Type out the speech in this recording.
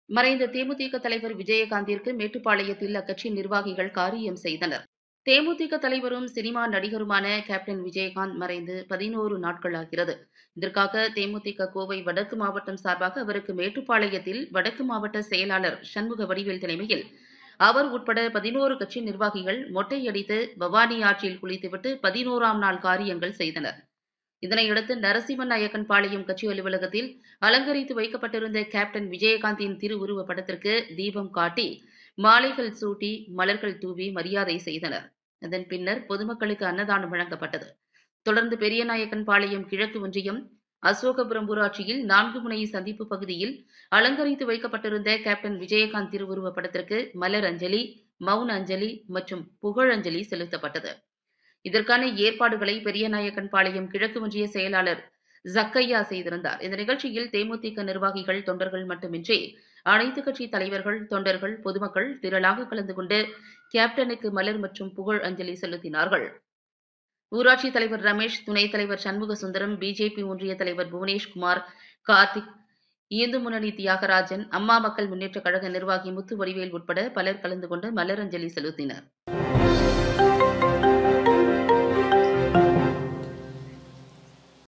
மறைந்த தேமுதிக தலைவர் விஜயகாந்திற்கு மேட்டுப்பாளையத்தில் அக்கட்சி நிர்வாகிகள் காரியம் செய்தனர். தேமுதிக தலைவரும் சினிமா நடிகருமான கேப்டன் விஜயகாந்த் மறைந்து 11 நாட்களாகிறது. இதற்காக தேமுதிக கோவை வடக்கு மாவட்டம் சார்பாக அவருக்கு மேட்டுப்பாளையத்தில் வடக்கு மாவட்ட செயலாளர் சண்முக வடிவேல் தலைமையில் அவர் உட்பட 11 கட்சி நிர்வாகிகள் மொட்டையடித்து பவானி ஆற்றில் குளித்துவிட்டு 11ஆம் நாள் காரியங்கள் செய்தனர். இதனையடுத்து நரசிம்மன் நாயக்கன் பாளையம் கட்சி அலுவலகத்தில் அலங்கரித்து வைக்கப்பட்டிருந்த கேப்டன் விஜயகாந்தின் திருவுருவ படத்திற்கு தீபம் காட்டி மாலைகள் சூட்டி மலர்கள் தூவி மரியாதை செய்தனர். அதன் பின்னர் பொதுமக்களுக்கு அன்னதானம் வழங்கப்பட்டது. தொடர்ந்து பெரியநாயக்கன் பாளையம் கிழக்கு ஒன்றியம் அசோகபுரம் ஊராட்சியில் 4 முனை சந்திப்பு பகுதியில் அலங்கரித்து வைக்கப்பட்டிருந்த கேப்டன் விஜயகாந்த் திருவுருவ படத்திற்கு மலர் அஞ்சலி, மௌன அஞ்சலி மற்றும் புகழஞ்சலி செலுத்தப்பட்டது. இதற்கான ஏற்பாடுகளை பெரியநாயக்கன் பாளையம் கிழக்கு ஒன்றிய செயலாளர் ஜக்கையா செய்திருந்தார். இந்த நிகழ்ச்சியில் தேமுதிக நிர்வாகிகள், தொண்டர்கள் மட்டுமின்றி அனைத்து கட்சி தலைவர்கள், தொண்டர்கள், பொதுமக்கள் திரளாக கலந்து கொண்டு கேப்டனுக்கு மலர் மற்றும் புகழ் அஞ்சலி செலுத்தினார்கள். ஊராட்சித் தலைவர் ரமேஷ், துணைத் தலைவர் சண்முக சுந்தரம், பிஜேபி ஒன்றிய தலைவர் புவனேஷ்குமார், கார்த்திக், இந்து முன்னணி தியாகராஜன், அம்மா மக்கள் முன்னேற்றக் கழக நிர்வாகி முத்து வடிவேல் உட்பட பலர் கலந்து கொண்டு மலர் அஞ்சலி செலுத்தினர்.